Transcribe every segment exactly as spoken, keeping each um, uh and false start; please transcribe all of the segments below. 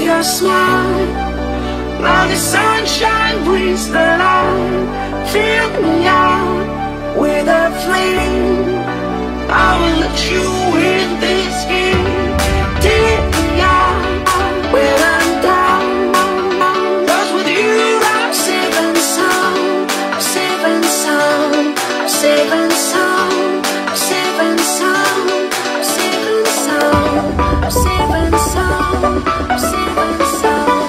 your smile. Now the sunshine brings the light. Fill me out with a flame. I will let you in this game. Take me out when I'm down. 'Cause with you I'm safe and sound. Safe and sound. Safe and sound. Safe and sound. Safe and sound. Safe and sound. Safe and sound.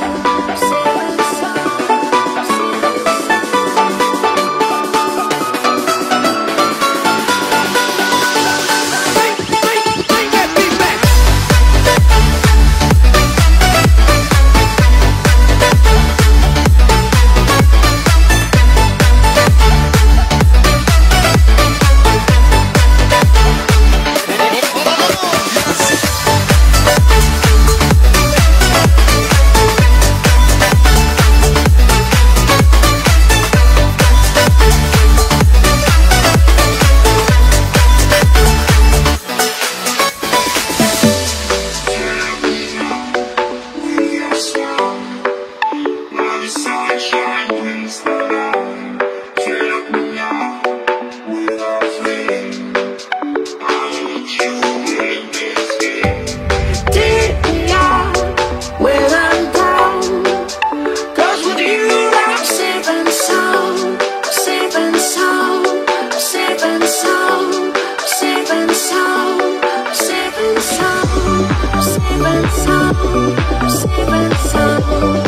Safe and sound, safe and sound.